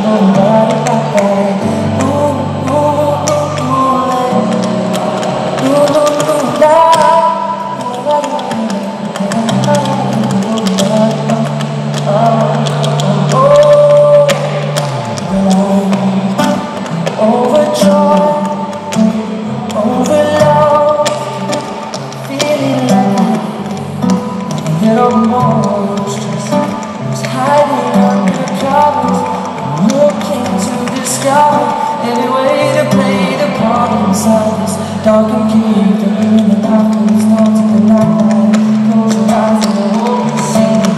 nobody like that. Ooh, ooh, ooh, ooh, ooh, ooh, overjoyed, overload, feeling like a little monstrous. Was hiding under covers, looking to discover any way to play the part inside this darkened kingdom. In the darkness, down to the night. Close your eyes and I hope you see me.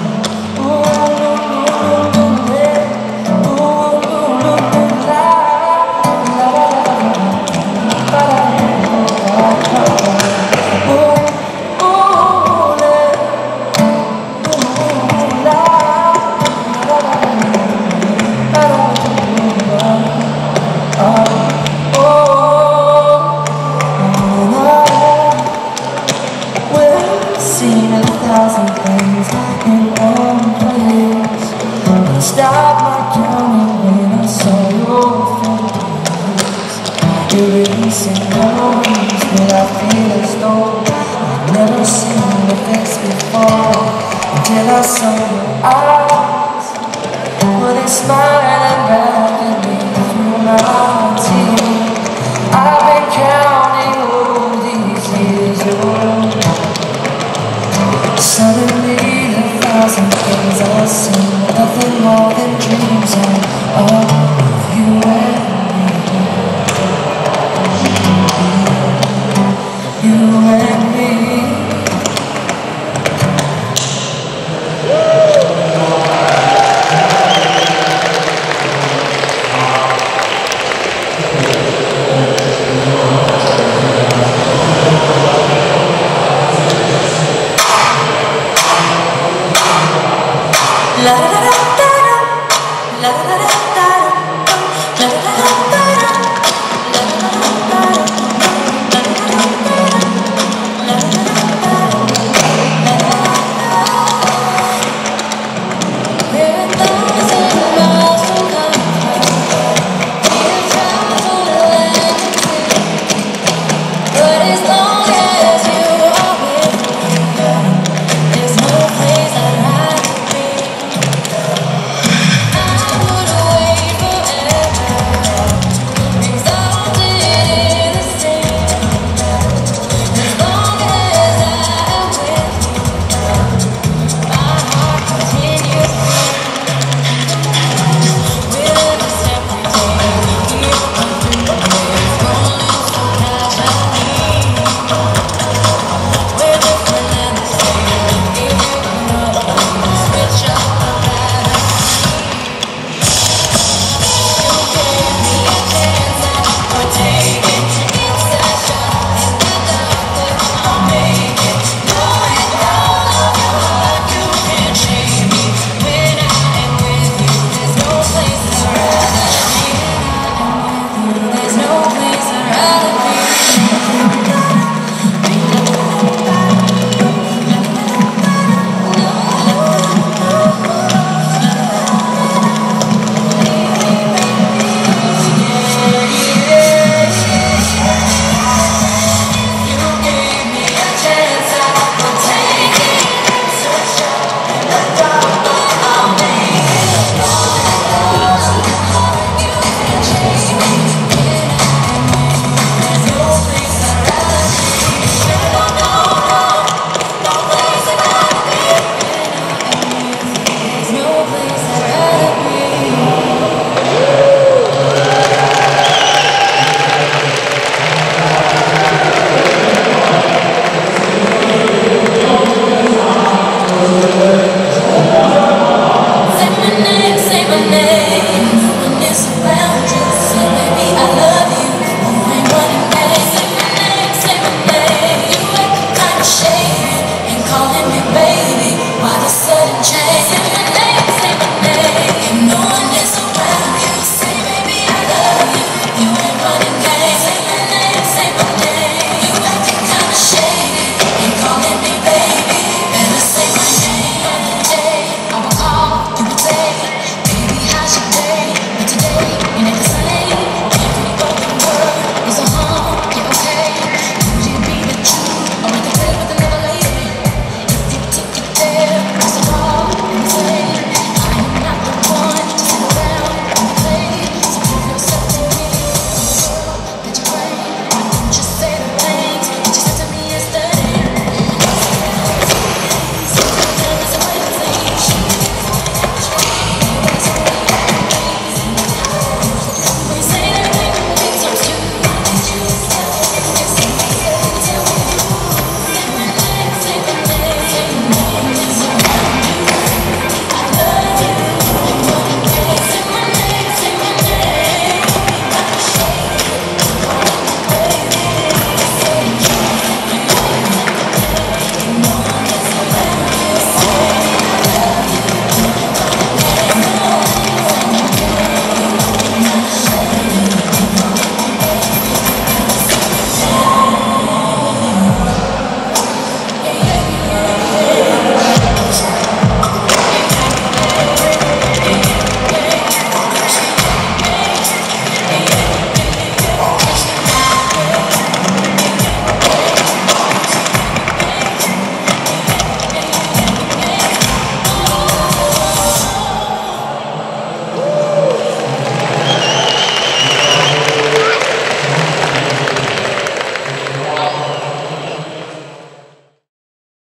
Seen 1,000 things in one place, but I stopped my counting when I saw your face. Erasing memories that I feel as though I'd never seen your face before, until I saw your eyes. Well, they smiling back at me through my tears. I've been counting all these years old. Suddenly, 1,000 things I see, nothing more than